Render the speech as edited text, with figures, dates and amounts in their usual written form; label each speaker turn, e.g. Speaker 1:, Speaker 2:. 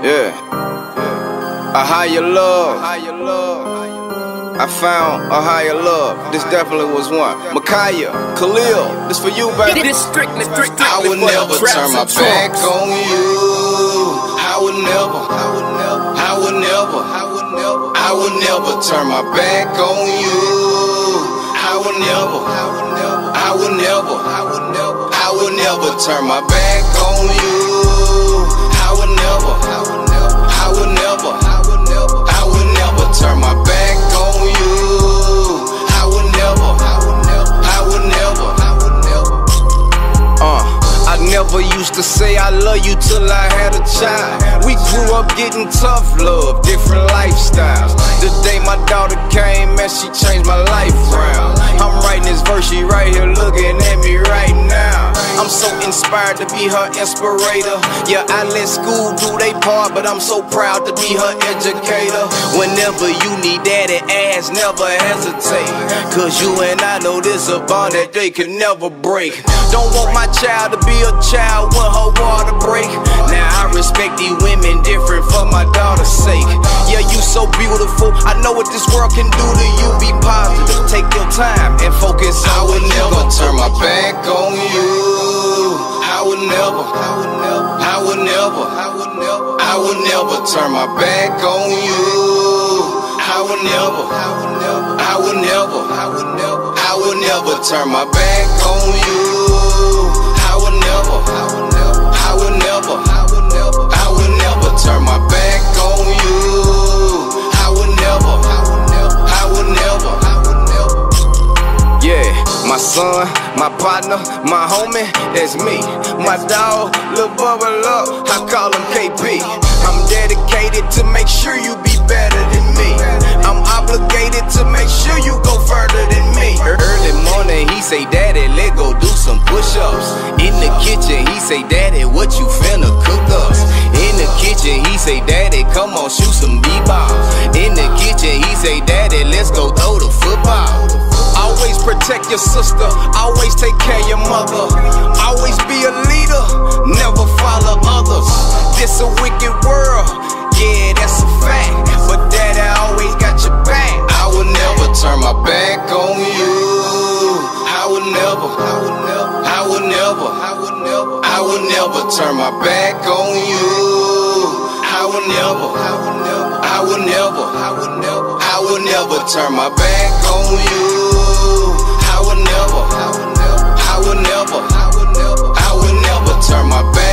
Speaker 1: Yeah. A higher love. I found a higher love. This definitely was one. Micaiah, Khalil, this for you, baby.
Speaker 2: This strictly
Speaker 1: I would never turn my back on you. I would never turn my back on you. I would never turn my back on you. I would never turn my back on you. I never used to say I love you till I had a child. We grew up getting tough love, different lifestyles. The day my daughter came, man, she changed my life round. I'm writing this verse, she right here looking at me right now. I'm so inspired to be her inspirator. Yeah, I let school do they part, but I'm so proud to be her educator. Whenever you need daddy ass, never hesitate, cause you and I know this a bond that they can never break. Don't want my child to be a child when her water break. Now I respect these women different for my daughter's sake. Yeah, you so beautiful, I know what this world can do to you. Be positive, take your time and focus on. I would never turn my back on you. I would never turn my back on you. I would never turn my back on you. I would never turn my back on you. I would never. Yeah, my son, my partner, my homie, that's me. My dog, Lil Bubble Up, I call him KP. I'm dedicated to make sure you be better than me. I'm obligated to make sure you go further than me. Early morning, he say, Daddy, let go do some push-ups. In the kitchen, he say, Daddy, what you finna cook us? In the kitchen, he say, Daddy, come on, shoot some b-balls. In the kitchen, he say, Daddy, let's go throw the football. Always protect your sister, always take care of your mother. Always be a leader, never follow others. This a wicked world, yeah, that's a fact, but Daddy always got your back. I would never turn my back on you. I would never turn my back on you. I would never turn my back on you. I would never turn my back.